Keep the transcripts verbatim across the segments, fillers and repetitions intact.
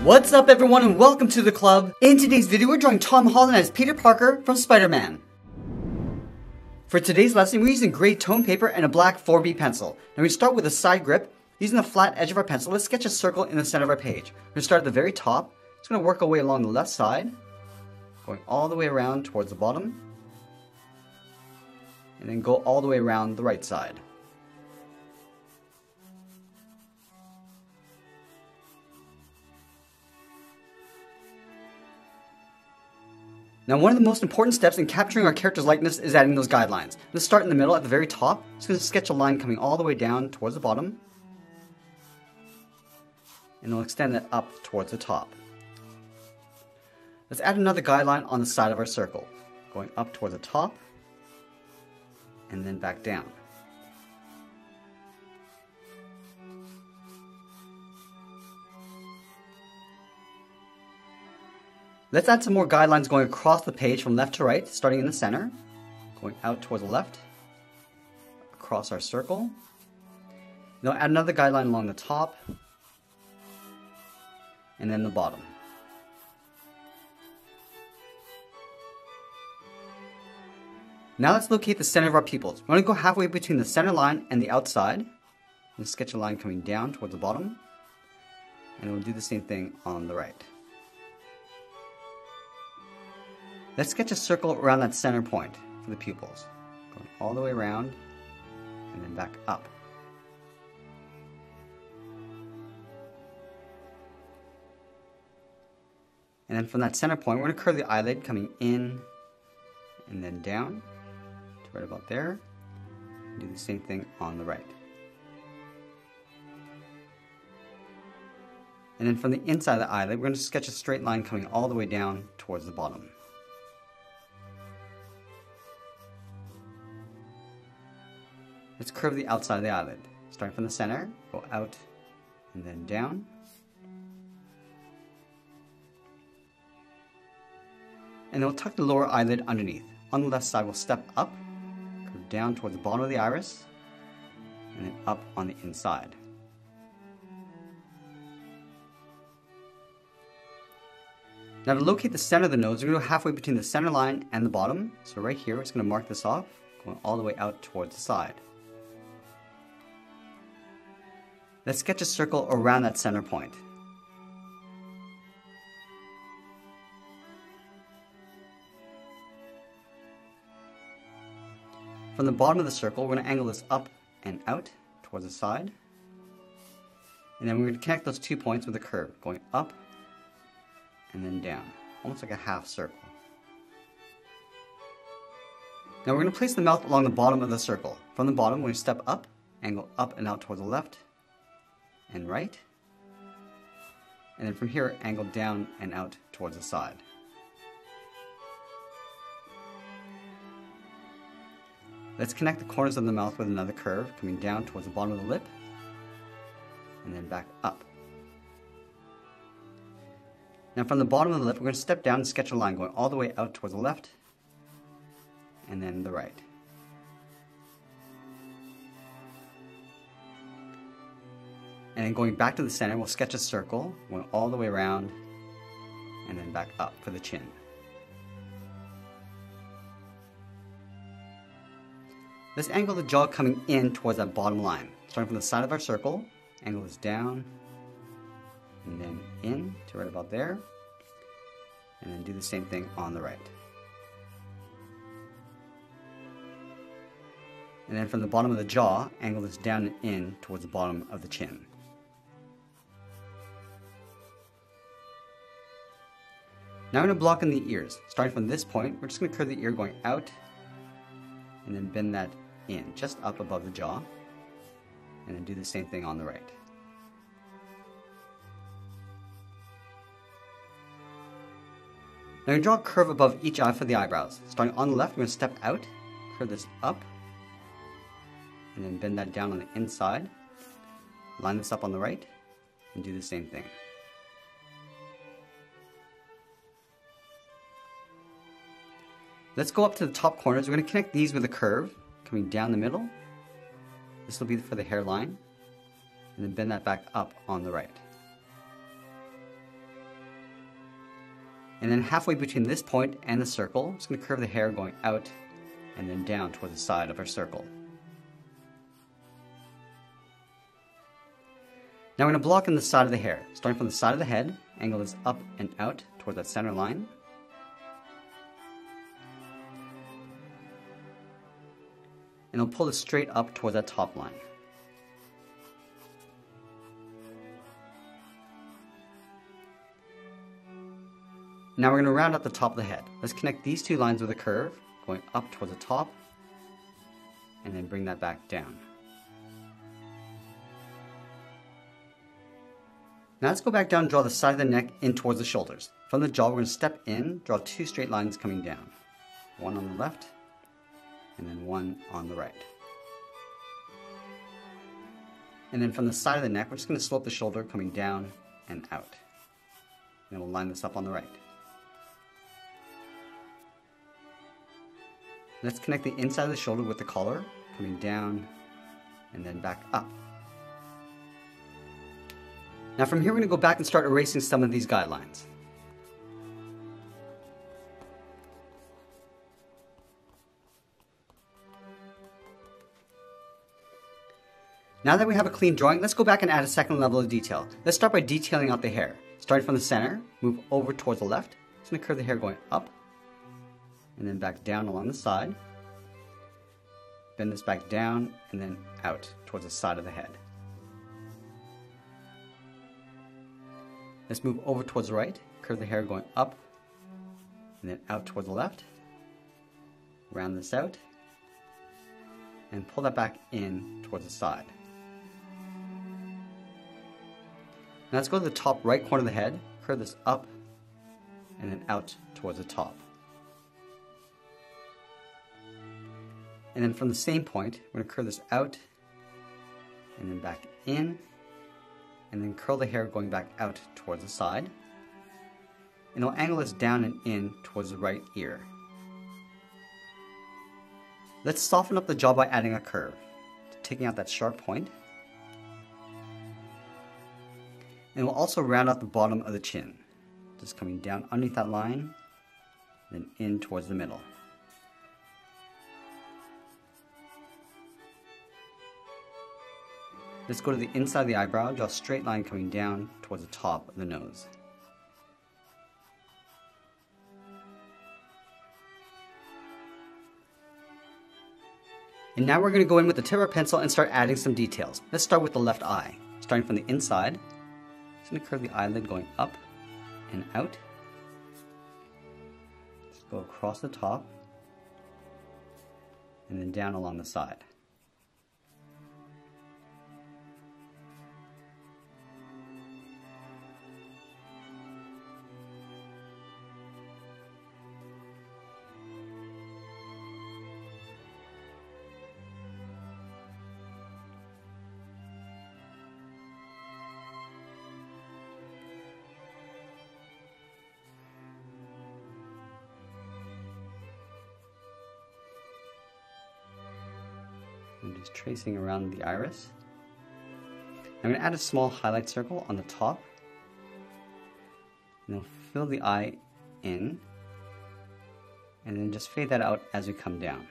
What's up everyone and welcome to the club. In today's video we're drawing Tom Holland as Peter Parker from Spider-Man. For today's lesson we're using gray tone paper and a black four B pencil. Now we start with a side grip. Using the flat edge of our pencil, let's sketch a circle in the center of our page. We're going to start at the very top. It's going to work our way along the left side, going all the way around towards the bottom, and then go all the way around the right side. Now one of the most important steps in capturing our character's likeness is adding those guidelines. Let's start in the middle at the very top. Just going to sketch a line coming all the way down towards the bottom. And we'll extend that up towards the top. Let's add another guideline on the side of our circle. Going up towards the top and then back down. Let's add some more guidelines going across the page from left to right, starting in the center, going out towards the left, across our circle. Then add another guideline along the top, and then the bottom. Now let's locate the center of our pupils. We're going to go halfway between the center line and the outside, and sketch a line coming down towards the bottom, and we'll do the same thing on the right. Let's sketch a circle around that center point for the pupils, going all the way around and then back up. And then from that center point, we're going to curve the eyelid coming in and then down to right about there. And do the same thing on the right. And then from the inside of the eyelid, we're going to sketch a straight line coming all the way down towards the bottom. Let's curve the outside of the eyelid. Starting from the center, go out and then down. And then we'll tuck the lower eyelid underneath. On the left side, we'll step up, curve down towards the bottom of the iris, and then up on the inside. Now to locate the center of the nose, we're going to go halfway between the center line and the bottom. So right here, we're just going to mark this off, going all the way out towards the side. Let's sketch a circle around that center point. From the bottom of the circle, we're going to angle this up and out towards the side. And then we're going to connect those two points with a curve, going up and then down, almost like a half circle. Now we're going to place the mouth along the bottom of the circle. From the bottom, we're going to step up, angle up and out towards the left and right. And then from here, angle down and out towards the side. Let's connect the corners of the mouth with another curve, coming down towards the bottom of the lip, and then back up. Now from the bottom of the lip, we're going to step down and sketch a line going all the way out towards the left, and then the right. And then going back to the center, we'll sketch a circle, going all the way around, and then back up for the chin. Let's angle the jaw coming in towards that bottom line. Starting from the side of our circle, angle this down, and then in to right about there, and then do the same thing on the right. And then from the bottom of the jaw, angle this down and in towards the bottom of the chin. Now we're going to block in the ears. Starting from this point, we're just going to curve the ear going out, and then bend that in, just up above the jaw, and then do the same thing on the right. Now we're going to draw a curve above each eye for the eyebrows. Starting on the left, we're going to step out, curve this up, and then bend that down on the inside, line this up on the right, and do the same thing. Let's go up to the top corners. We're going to connect these with a curve, coming down the middle. This will be for the hairline, and then bend that back up on the right. And then halfway between this point and the circle, I'm just going to curve the hair going out and then down toward the side of our circle. Now we're going to block in the side of the hair. Starting from the side of the head, angle this up and out toward that center line. And I'll pull it straight up toward that top line. Now we're going to round up the top of the head. Let's connect these two lines with a curve, going up towards the top, and then bring that back down. Now let's go back down and draw the side of the neck in towards the shoulders. From the jaw, we're going to step in, draw two straight lines coming down. One on the left, and then one on the right. And then from the side of the neck, we're just going to slope the shoulder coming down and out. And we'll line this up on the right. Let's connect the inside of the shoulder with the collar, coming down and then back up. Now from here we're going to go back and start erasing some of these guidelines. Now that we have a clean drawing, let's go back and add a second level of detail. Let's start by detailing out the hair. Starting from the center, move over towards the left. Just going to curve the hair going up and then back down along the side. Bend this back down and then out towards the side of the head. Let's move over towards the right, curve the hair going up and then out towards the left. Round this out and pull that back in towards the side. Now let's go to the top right corner of the head, curve this up and then out towards the top. And then from the same point, we're going to curve this out and then back in, and then curl the hair going back out towards the side. And we'll angle this down and in towards the right ear. Let's soften up the jaw by adding a curve, taking out that sharp point. And we'll also round out the bottom of the chin, just coming down underneath that line, then in towards the middle. Let's go to the inside of the eyebrow, draw a straight line coming down towards the top of the nose. And now we're going to go in with the tip of our pencil and start adding some details. Let's start with the left eye. Starting from the inside, just going to curve the eyelid going up and out. Just go across the top and then down along the side. I'm just tracing around the iris. I'm going to add a small highlight circle on the top. And then fill the eye in. And then just fade that out as we come down.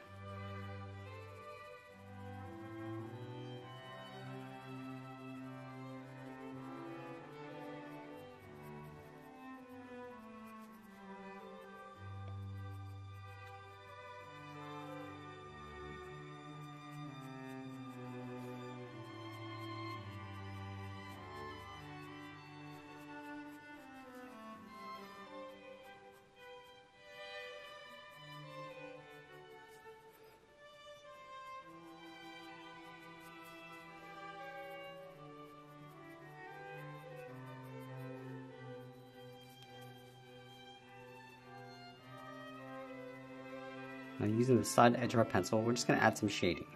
Now using the side edge of our pencil, we're just going to add some shading.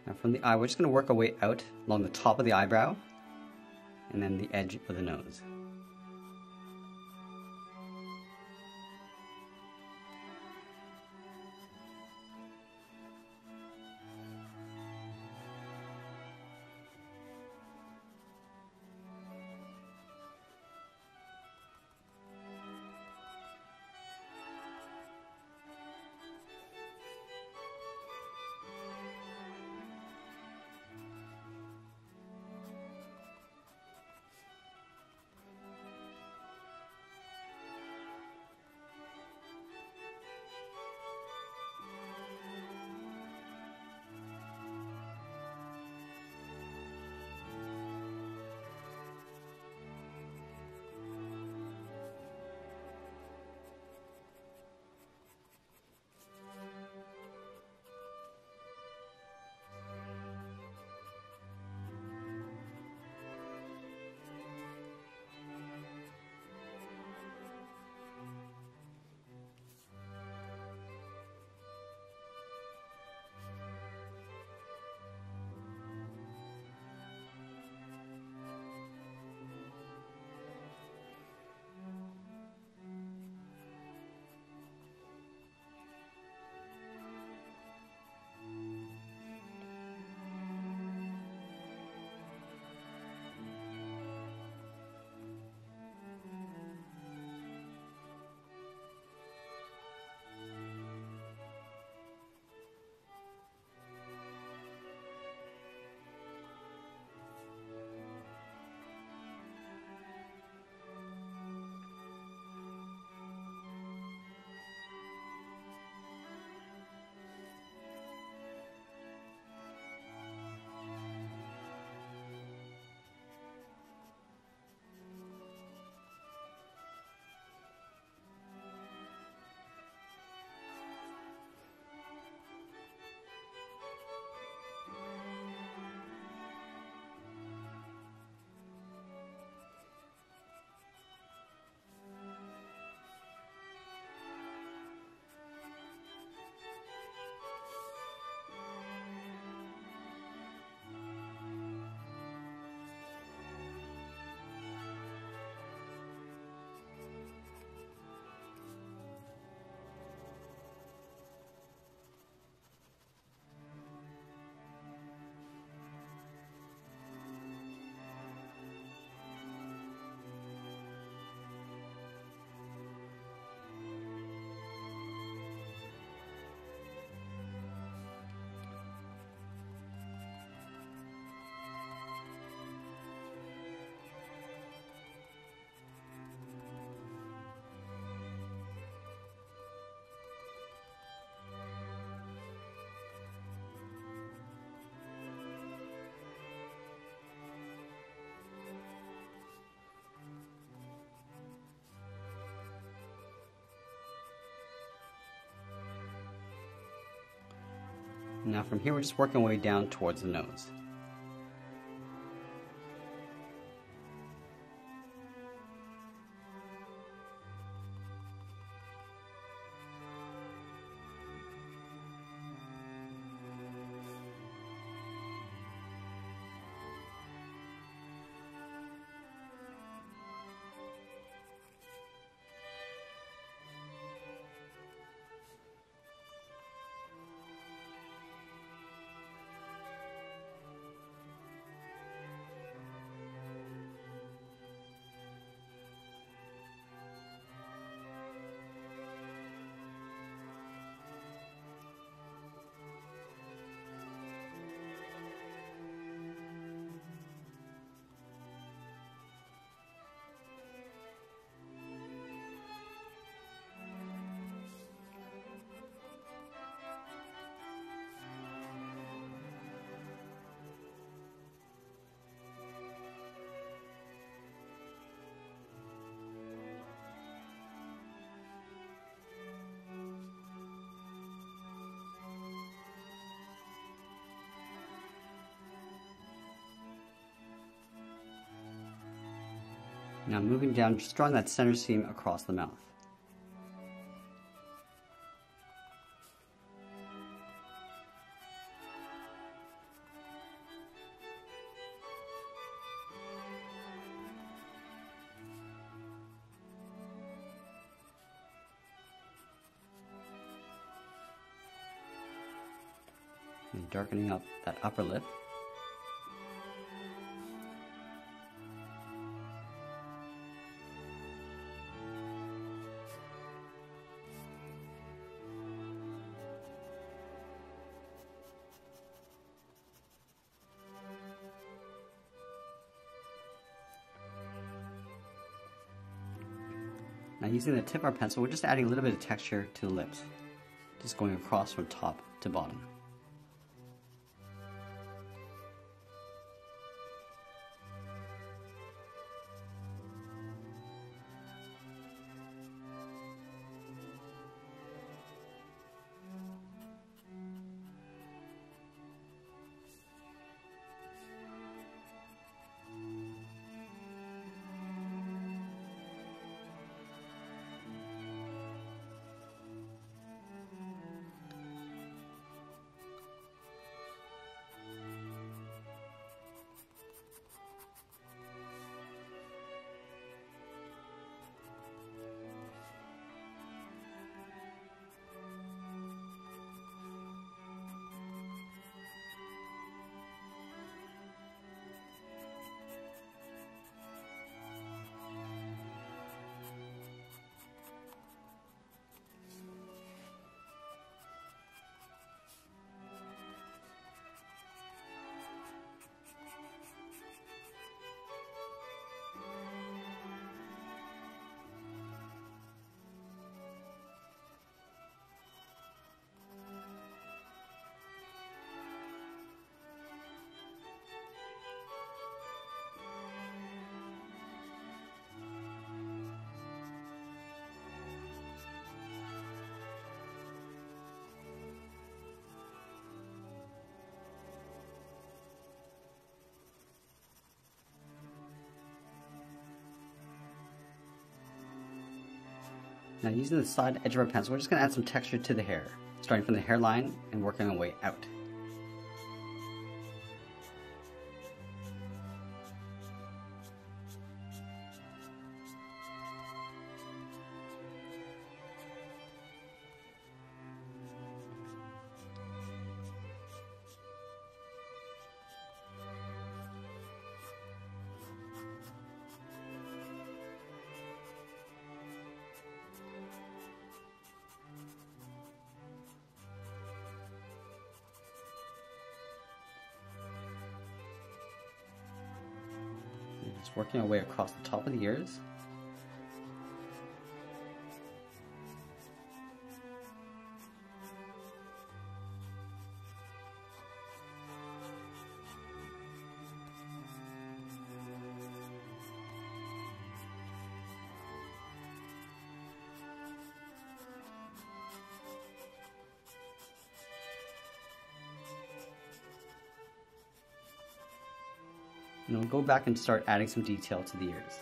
Now from the eye, we're just going to work our way out along the top of the eyebrow and then the edge of the nose. Now from here, we're just working our way down towards the nose. Now moving down, just drawing that center seam across the mouth. And darkening up that upper lip. Now using the tip of our pencil, we're just adding a little bit of texture to the lips. Just going across from top to bottom. Now using the side edge of our pencil, we're just going to add some texture to the hair, starting from the hairline and working our way out. Just working our way across the top of the ears. And we'll go back and start adding some detail to the ears.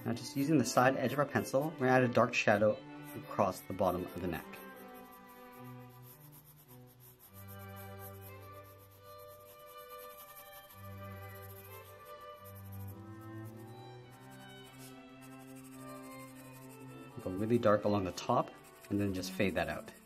Now just using the side edge of our pencil, we're going to add a dark shadow across the bottom of the neck. Go really dark along the top and then just fade that out.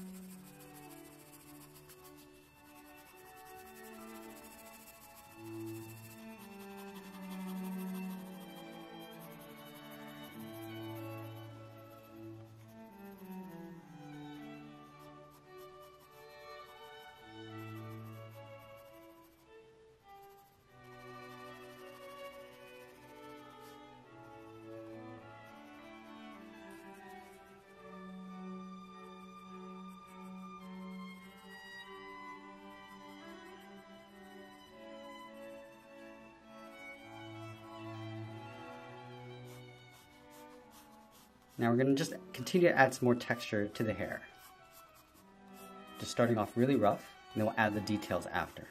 Now we're going to just continue to add some more texture to the hair. Just starting off really rough, and then we'll add the details after.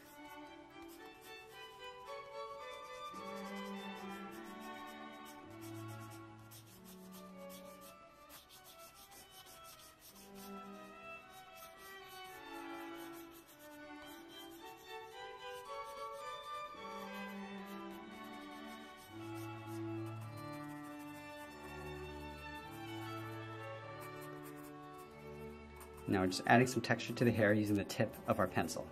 Now we're just adding some texture to the hair using the tip of our pencil.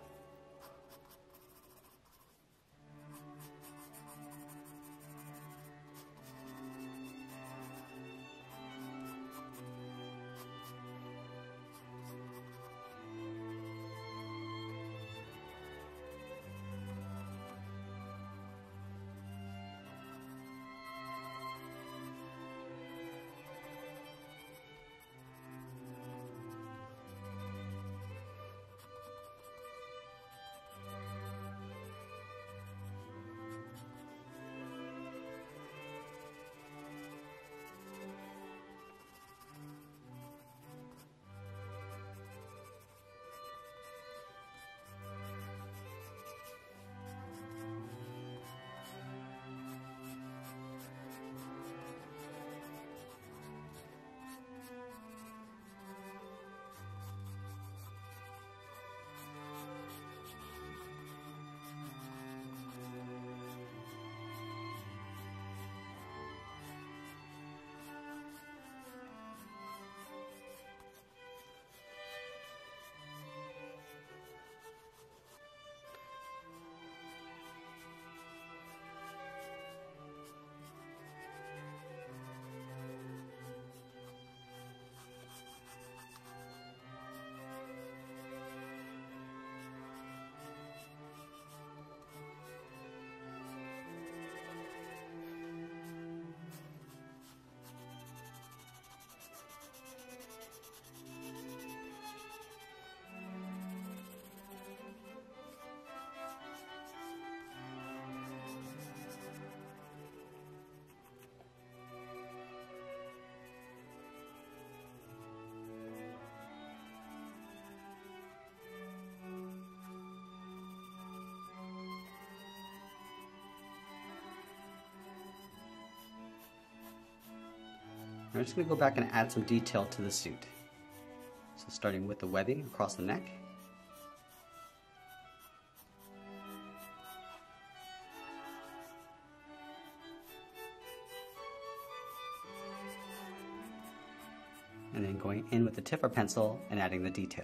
I'm just going to go back and add some detail to the suit. So starting with the webbing across the neck. And then going in with the tip of our pencil and adding the detail.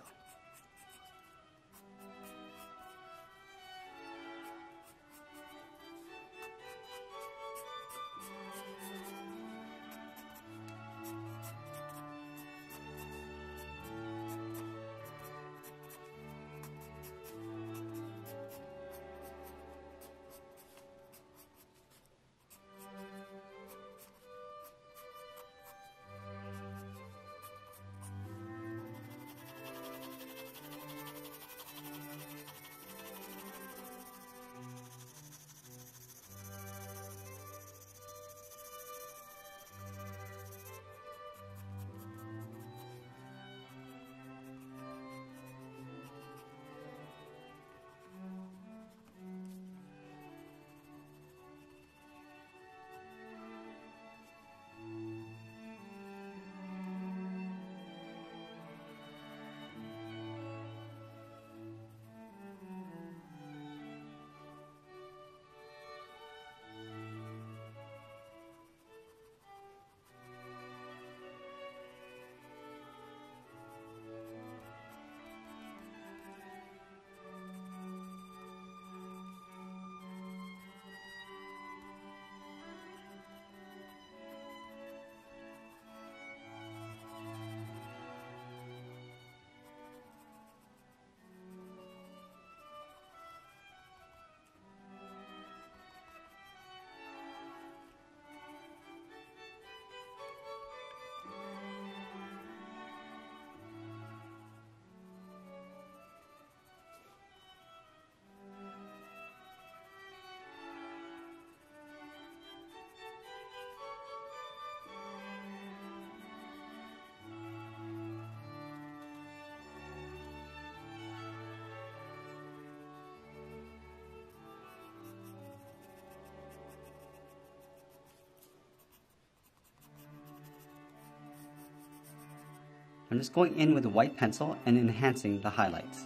I'm just going in with a white pencil and enhancing the highlights.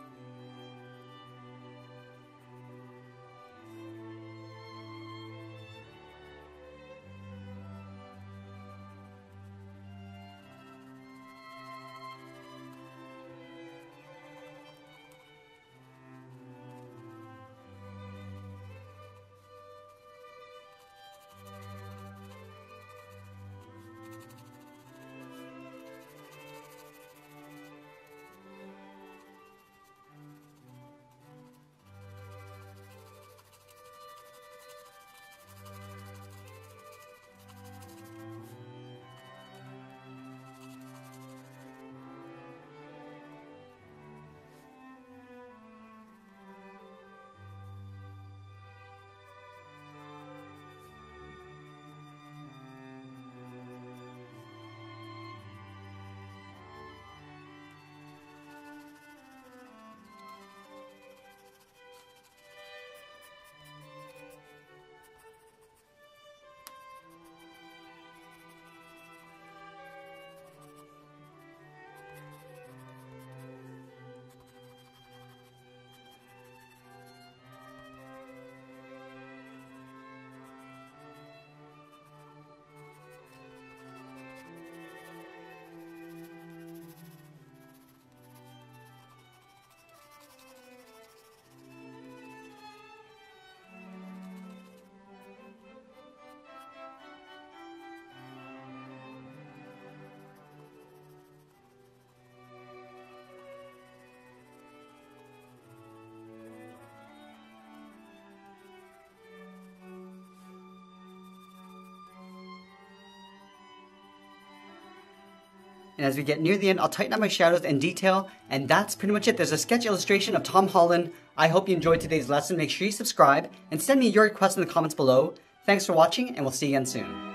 And as we get near the end, I'll tighten up my shadows and detail, and that's pretty much it. There's a sketch illustration of Tom Holland. I hope you enjoyed today's lesson. Make sure you subscribe and send me your requests in the comments below. Thanks for watching, and we'll see you again soon.